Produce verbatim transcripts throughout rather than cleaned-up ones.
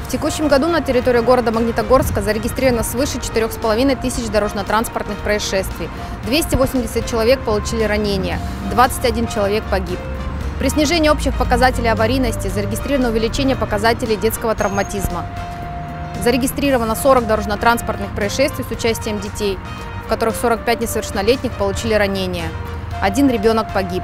В текущем году на территории города Магнитогорска зарегистрировано свыше четырёх с половиной тысяч дорожно-транспортных происшествий. двести восемьдесят человек получили ранения, двадцать один человек погиб. При снижении общих показателей аварийности зарегистрировано увеличение показателей детского травматизма. Зарегистрировано сорок дорожно-транспортных происшествий с участием детей, в которых сорок пять несовершеннолетних получили ранения. Один ребенок погиб.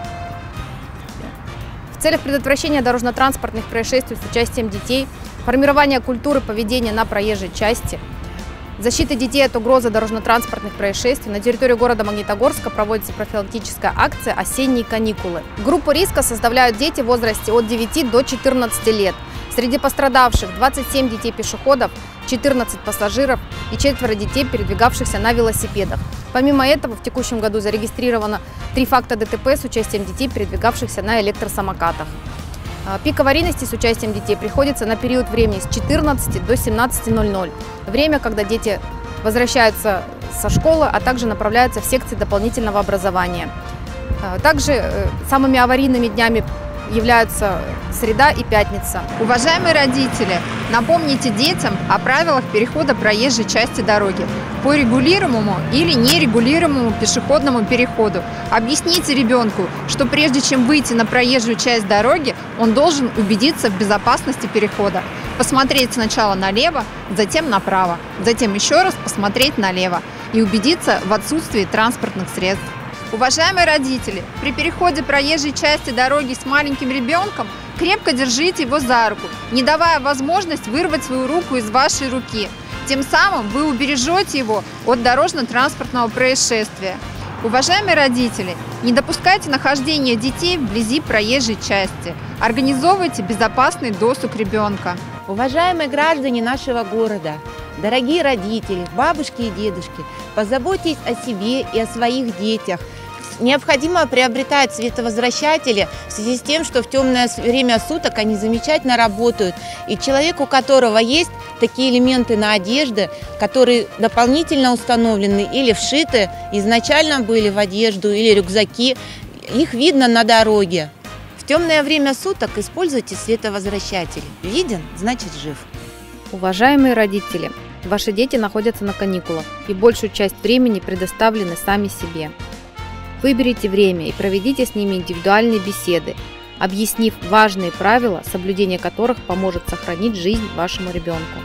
В целях предотвращения дорожно-транспортных происшествий с участием детей, формирования культуры поведения на проезжей части, защиты детей от угрозы дорожно-транспортных происшествий на территории города Магнитогорска проводится профилактическая акция «Осенние каникулы». Группу риска составляют дети в возрасте от девяти до четырнадцати лет. Среди пострадавших двадцать семь детей-пешеходов, четырнадцать пассажиров и четверо детей, передвигавшихся на велосипедах. Помимо этого, в текущем году зарегистрировано три факта ДТП с участием детей, передвигавшихся на электросамокатах. Пик аварийности с участием детей приходится на период времени с четырнадцати до семнадцати ноль-ноль. Время, когда дети возвращаются со школы, а также направляются в секции дополнительного образования. Также самыми аварийными днями являются среда и пятница. Уважаемые родители, напомните детям о правилах перехода проезжей части дороги по регулируемому или нерегулируемому пешеходному переходу. Объясните ребенку, что прежде чем выйти на проезжую часть дороги, он должен убедиться в безопасности перехода. Посмотреть сначала налево, затем направо, затем еще раз посмотреть налево и убедиться в отсутствии транспортных средств. Уважаемые родители, при переходе проезжей части дороги с маленьким ребенком крепко держите его за руку, не давая возможность вырвать свою руку из вашей руки. Тем самым вы убережете его от дорожно-транспортного происшествия. Уважаемые родители, не допускайте нахождения детей вблизи проезжей части. Организовывайте безопасный досуг ребенка. Уважаемые граждане нашего города, дорогие родители, бабушки и дедушки, позаботьтесь о себе и о своих детях. Необходимо приобретать световозвращатели в связи с тем, что в темное время суток они замечательно работают. И человек, у которого есть такие элементы на одежде, которые дополнительно установлены или вшиты, изначально были в одежду или рюкзаки, их видно на дороге. В темное время суток используйте световозвращатели. Виден, значит жив. Уважаемые родители, ваши дети находятся на каникулах и большую часть времени предоставлены сами себе. Выберите время и проведите с ними индивидуальные беседы, объяснив важные правила, соблюдение которых поможет сохранить жизнь вашему ребенку.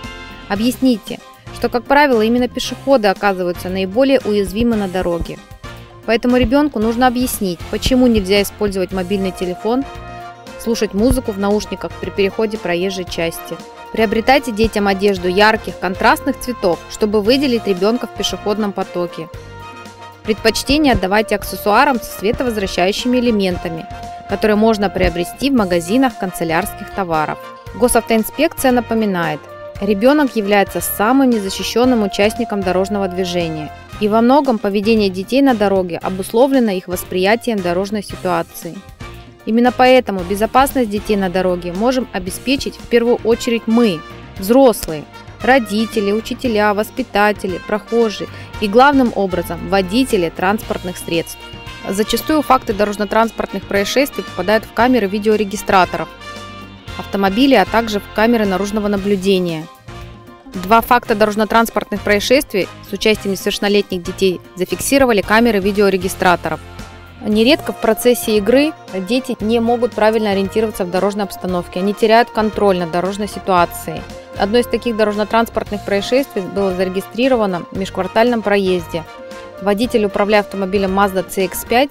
Объясните, что, как правило, именно пешеходы оказываются наиболее уязвимы на дороге. Поэтому ребенку нужно объяснить, почему нельзя использовать мобильный телефон, слушать музыку в наушниках при переходе проезжей части. Приобретайте детям одежду ярких, контрастных цветов, чтобы выделить ребенка в пешеходном потоке. Предпочтение отдавайте аксессуарам со световозвращающими элементами, которые можно приобрести в магазинах канцелярских товаров. Госавтоинспекция напоминает, ребенок является самым незащищенным участником дорожного движения, и во многом поведение детей на дороге обусловлено их восприятием дорожной ситуации. Именно поэтому безопасность детей на дороге можем обеспечить в первую очередь мы, взрослые, родители, учителя, воспитатели, прохожие и главным образом водители транспортных средств. Зачастую факты дорожно-транспортных происшествий попадают в камеры видеорегистраторов автомобилей, а также в камеры наружного наблюдения. Два факта дорожно-транспортных происшествий с участием несовершеннолетних детей зафиксировали камеры видеорегистраторов. Нередко в процессе игры дети не могут правильно ориентироваться в дорожной обстановке, они теряют контроль над дорожной ситуацией. Одно из таких дорожно-транспортных происшествий было зарегистрировано в межквартальном проезде. Водитель, управляя автомобилем Mazda си икс пять,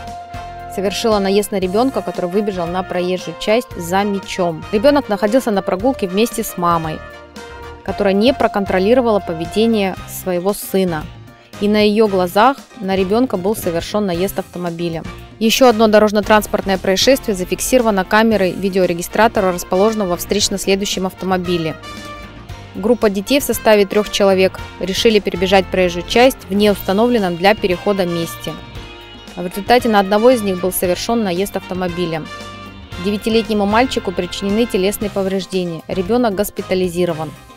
совершила наезд на ребенка, который выбежал на проезжую часть за мячом. Ребенок находился на прогулке вместе с мамой, которая не проконтролировала поведение своего сына. И на ее глазах на ребенка был совершен наезд автомобилем. Еще одно дорожно-транспортное происшествие зафиксировано камерой видеорегистратора, расположенного во встречно следующем автомобиле. Группа детей в составе трех человек решили перебежать проезжую часть в неустановленном для перехода месте. В результате на одного из них был совершен наезд автомобилем. Девятилетнему мальчику причинены телесные повреждения. Ребенок госпитализирован.